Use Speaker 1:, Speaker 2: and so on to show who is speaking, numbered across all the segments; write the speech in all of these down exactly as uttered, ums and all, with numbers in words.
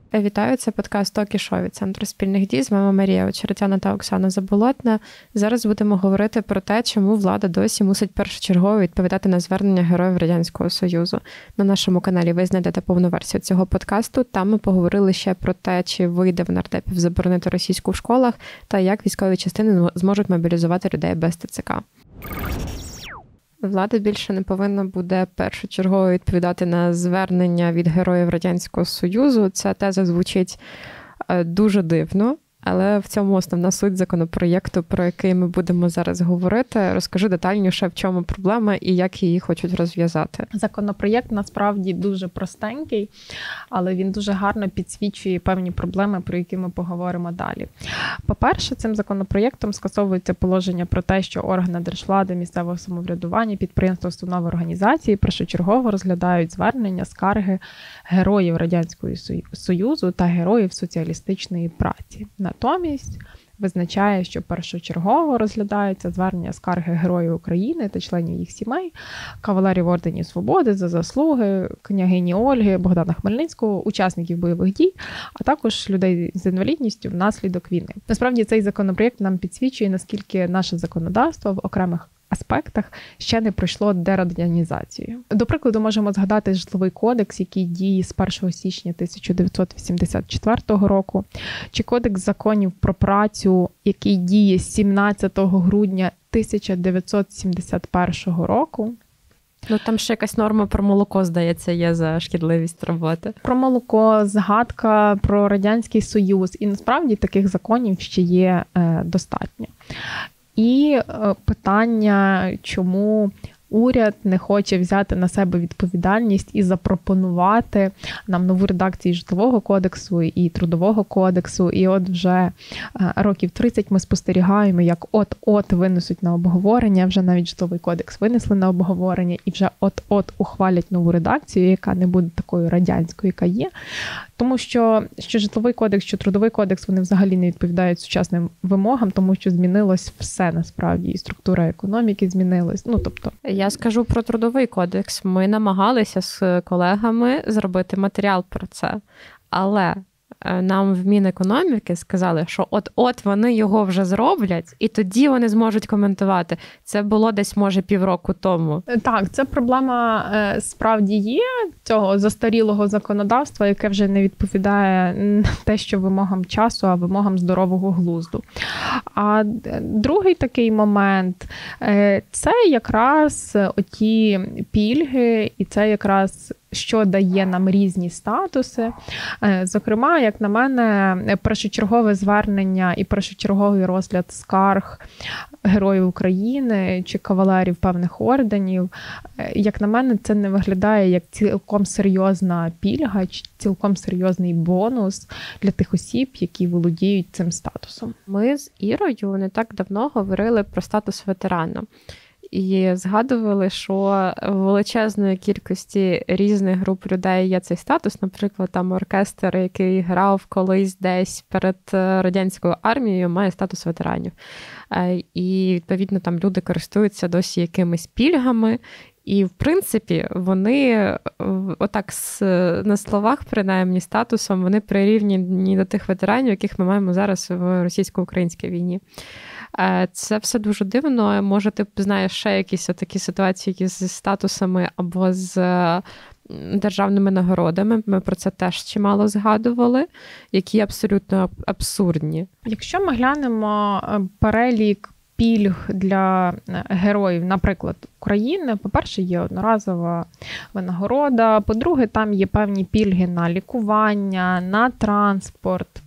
Speaker 1: Вітаю, це подкаст «Токі Шо» від Центру спільних дій. З вами Марія Очеретяна та Оксана Заболотна. Зараз будемо говорити про те, чому влада досі мусить першочергово відповідати на звернення героїв Радянського Союзу. На нашому каналі ви знайдете повну версію цього подкасту. Там ми поговорили ще про те, чи вийде в нардепів заборонити російську в школах та як військові частини зможуть мобілізувати людей без ТЦК. Влада більше не повинна буде першочергово відповідати на звернення від героїв Радянського Союзу. Ця теза звучить дуже дивно, але в цьому основна суть законопроєкту, про який ми будемо зараз говорити. Розкажи детальніше, в чому проблема і як її хочуть розв'язати.
Speaker 2: Законопроєкт насправді дуже простенький, але він дуже гарно підсвічує певні проблеми, про які ми поговоримо далі. По-перше, цим законопроєктом скасовується положення про те, що органи держвлади, місцевого самоврядування, підприємства, установи, організації першочергово розглядають звернення, скарги героїв Радянського Союзу та героїв соціалістичної праці. Натомість визначає, що першочергово розглядаються звернення скарги героїв України та членів їх сімей, кавалерів Орденів Свободи за заслуги, княгині Ольги, Богдана Хмельницького, учасників бойових дій, а також людей з інвалідністю внаслідок війни. Насправді цей законопроєкт нам підсвічує, наскільки наше законодавство в окремих аспектах ще не пройшло дерадянізацію. До прикладу, можемо згадати Житловий кодекс, який діє з першого січня тисяча дев'ятсот вісімдесят четвертого року, чи Кодекс законів про працю, який діє з сімнадцятого грудня тисяча дев'ятсот сімдесят першого року.
Speaker 1: Ну, там ще якась норма про молоко, здається, є за шкідливість роботи.
Speaker 2: Про молоко, згадка про Радянський Союз. І насправді таких законів ще є е, достатньо. І питання, чому уряд не хоче взяти на себе відповідальність і запропонувати нам нову редакцію Житлового кодексу і Трудового кодексу. І от вже років тридцять ми спостерігаємо, як от-от винесуть на обговорення, вже навіть Житловий кодекс винесли на обговорення, і вже от-от ухвалять нову редакцію, яка не буде такою радянською, яка є. Тому що, що Житловий кодекс, що Трудовий кодекс, вони взагалі не відповідають сучасним вимогам, тому що змінилось все насправді, і структура економіки змінилась. Ну, тобто...
Speaker 1: Я скажу про Трудовий кодекс. Ми намагалися з колегами зробити матеріал про це, але нам в Мінекономіки сказали, що от-от вони його вже зроблять, і тоді вони зможуть коментувати. Це було десь, може, півроку тому.
Speaker 2: Так, це проблема справді є, цього застарілого законодавства, яке вже не відповідає не те, що вимогам часу, а вимогам здорового глузду. А другий такий момент – це якраз оті пільги, і це якраз що дає нам різні статуси. Зокрема, як на мене, першочергове звернення і першочерговий розгляд скарг героїв України чи кавалерів певних орденів, як на мене, це не виглядає як цілком серйозна пільга чи цілком серйозний бонус для тих осіб, які володіють цим статусом.
Speaker 1: Ми з Ірою не так давно говорили про статус ветерана. І згадували, що в величезної кількості різних груп людей є цей статус. Наприклад, там оркестр, який грав колись десь перед радянською армією, має статус ветеранів. І, відповідно, там люди користуються досі якимись пільгами. І, в принципі, вони отак на словах, принаймні, статусом, вони прирівняні до тих ветеранів, яких ми маємо зараз в російсько-українській війні. Це все дуже дивно. Може, ти знаєш ще якісь такі ситуації з статусами або з державними нагородами. Ми про це теж чимало згадували, які абсолютно абсурдні.
Speaker 2: Якщо ми глянемо перелік пільг для героїв, наприклад, України, по-перше, є одноразова винагорода, по-друге, там є певні пільги на лікування, на транспорт,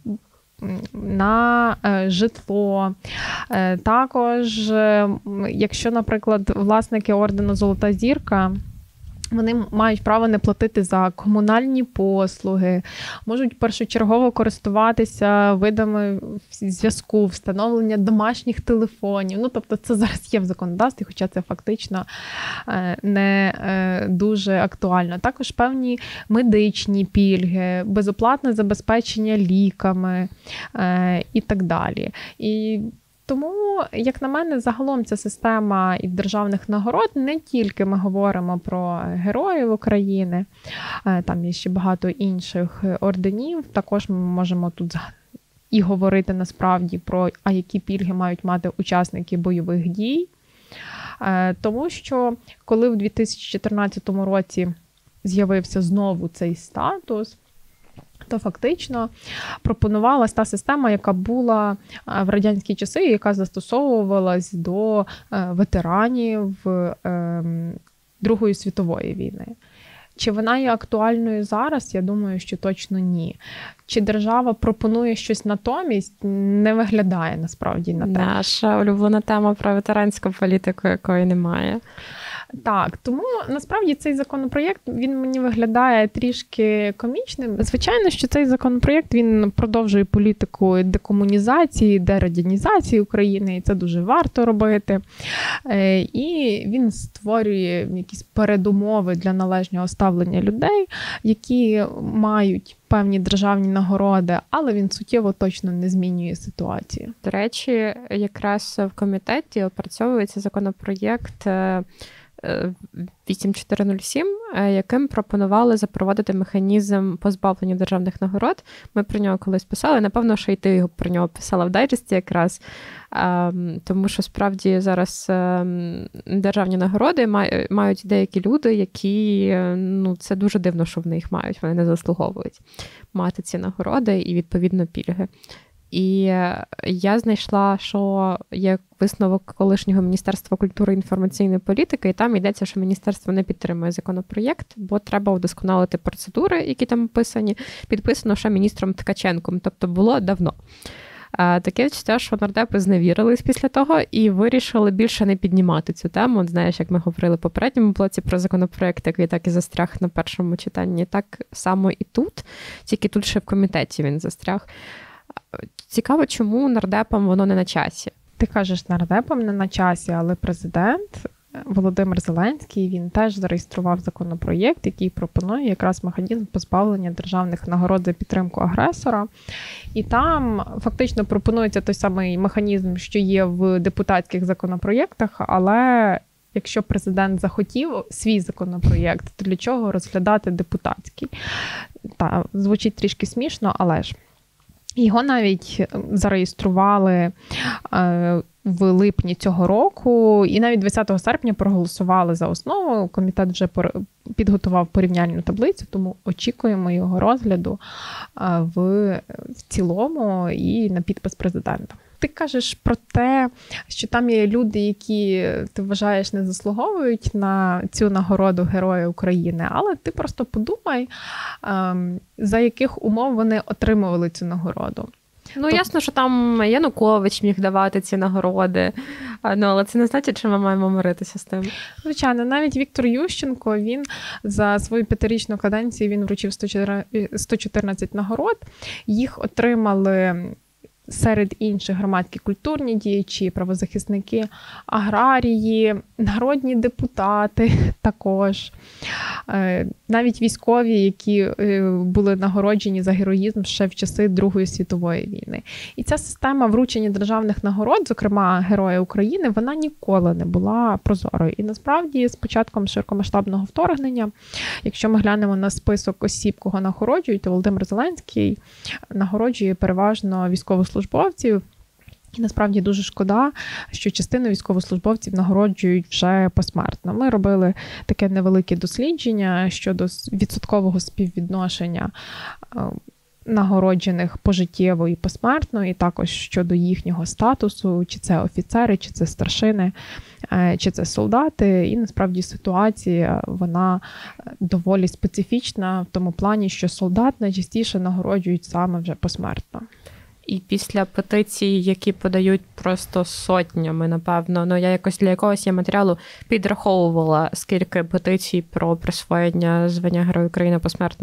Speaker 2: на житло. Також, якщо, наприклад, власники ордену «Золота зірка», вони мають право не платити за комунальні послуги, можуть першочергово користуватися видами зв'язку, встановлення домашніх телефонів. Ну, тобто це зараз є в законодавстві, хоча це фактично не дуже актуально. Також певні медичні пільги, безоплатне забезпечення ліками і так далі. І Тому, як на мене, загалом ця система і державних нагород, не тільки ми говоримо про героїв України, там є ще багато інших орденів, також ми можемо тут і говорити насправді про, а які пільги мають мати учасники бойових дій. Тому що, коли в дві тисячі чотирнадцятому році з'явився знову цей статус, то фактично пропонувалась та система, яка була в радянські часи, яка застосовувалась до ветеранів Другої світової війни. Чи вона є актуальною зараз? Я думаю, що точно ні. Чи держава пропонує щось натомість? Не виглядає насправді на те.
Speaker 1: Наша улюблена тема про ветеранську політику, якої немає.
Speaker 2: Так, тому насправді цей законопроєкт, він мені виглядає трішки комічним. Звичайно, що цей законопроєкт, він продовжує політику декомунізації, дерадянізації України, і це дуже варто робити. І він створює якісь передумови для належного ставлення людей, які мають певні державні нагороди, але він суттєво точно не змінює ситуацію.
Speaker 1: До речі, якраз в комітеті опрацьовується законопроєкт вісім чотири нуль сім, яким пропонували запровадити механізм позбавлення державних нагород. Ми про нього колись писали, напевно, що і ти про нього писала в дайджесті якраз, тому що справді зараз державні нагороди мають деякі люди, які, ну, це дуже дивно, що вони їх мають, вони не заслуговують мати ці нагороди і, відповідно, пільги. І я знайшла, що є висновок колишнього Міністерства культури і інформаційної політики, і там йдеться, що міністерство не підтримує законопроєкт, бо треба удосконалити процедури, які там описані, підписано ще міністром Ткаченком, тобто було давно. Таке відчуття, що нардепи зневірились після того і вирішили більше не піднімати цю тему. От, знаєш, як ми говорили в попередньому блоці про законопроєкт, який так і застряг на першому читанні, так само і тут, тільки тут ще в комітеті він застряг. Цікаво, чому нардепам воно не на часі?
Speaker 2: Ти кажеш, нардепам не на часі, але президент Володимир Зеленський, він теж зареєстрував законопроєкт, який пропонує якраз механізм позбавлення державних нагород за підтримку агресора. І там фактично пропонується той самий механізм, що є в депутатських законопроєктах, але якщо президент захотів свій законопроєкт, то для чого розглядати депутатський? Та, звучить трішки смішно, але ж. Його навіть зареєстрували в липні цього року, і навіть двадцятого серпня проголосували за основу. Комітет вже підготував порівняльну таблицю, тому очікуємо його розгляду в, в цілому і на підпис президента. Ти кажеш про те, що там є люди, які, ти вважаєш, не заслуговують на цю нагороду Героя України, але ти просто подумай, за яких умов вони отримували цю нагороду.
Speaker 1: Ну, Тоб... ясно, що там Янукович міг давати ці нагороди, ну, але це не значить, що ми маємо миритися з тим.
Speaker 2: Звичайно, навіть Віктор Ющенко, він за свою п'ятирічну каденцію, він вручив сто чотирнадцять нагород, їх отримали серед інших громадські культурні діячі, правозахисники, аграрії, народні депутати також, навіть військові, які були нагороджені за героїзм ще в часи Другої світової війни. І ця система вручення державних нагород, зокрема Героя України, вона ніколи не була прозорою. І насправді з початком широкомасштабного вторгнення, якщо ми глянемо на список осіб, кого нагороджують, то Володимир Зеленський нагороджує переважно військовослужбовців. Службовців. І насправді дуже шкода, що частину військовослужбовців нагороджують вже посмертно. Ми робили таке невелике дослідження щодо відсоткового співвідношення нагороджених пожиттєво і посмертно, і також щодо їхнього статусу, чи це офіцери, чи це старшини, чи це солдати. І насправді ситуація, вона доволі специфічна в тому плані, що солдат найчастіше нагороджують саме вже посмертно.
Speaker 1: І після петицій, які подають просто сотнями, напевно, ну я якось для якогось я матеріалу підраховувала, скільки петицій про присвоєння звання Героя України посмертно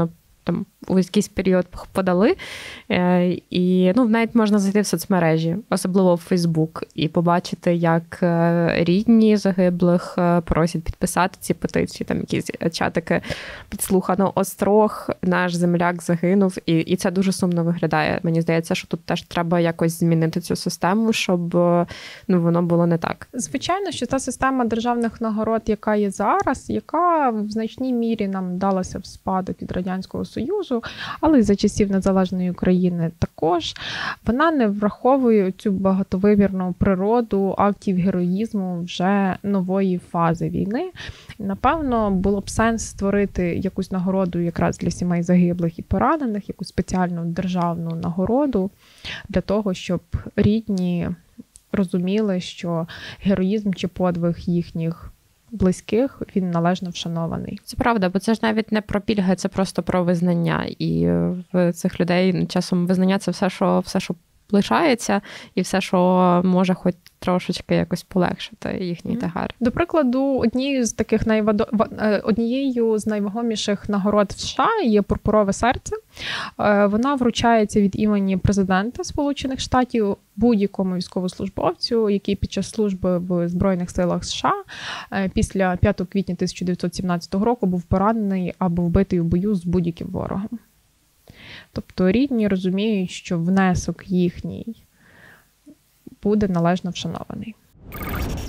Speaker 1: там у якийсь період подали. І ну, навіть можна зайти в соцмережі, особливо в Фейсбук, і побачити, як рідні загиблих просять підписати ці петиції, там якісь чатики підслухано острог, наш земляк загинув, і, і це дуже сумно виглядає. Мені здається, що тут теж треба якось змінити цю систему, щоб ну, воно було не так.
Speaker 2: Звичайно, що та система державних нагород, яка є зараз, яка в значній мірі нам далася в спадок від Радянського Союзу, але й за часів незалежної України також, вона не враховує цю багатовимірну природу актів героїзму вже нової фази війни. Напевно, було б сенс створити якусь нагороду якраз для сімей загиблих і поранених, якусь спеціальну державну нагороду для того, щоб рідні розуміли, що героїзм чи подвиг їхніх близьких, він належно вшанований.
Speaker 1: Це правда, бо це ж навіть не про пільги, це просто про визнання. І в цих людей часом визнання – це все, що, все, що лишається, і все, що може хоч трошечки якось полегшити їхній тягар.
Speaker 2: До прикладу, однією з таких найвадо... однією з найвагоміших нагород в США є «Пурпурове серце». Вона вручається від імені президента Сполучених Штатів будь-якому військовослужбовцю, який під час служби в Збройних силах США після п'ятого квітня тисяча дев'ятсот сімнадцятого року був поранений або вбитий у бою з будь-яким ворогом. Тобто рідні розуміють, що внесок їхній буде належно вшанований.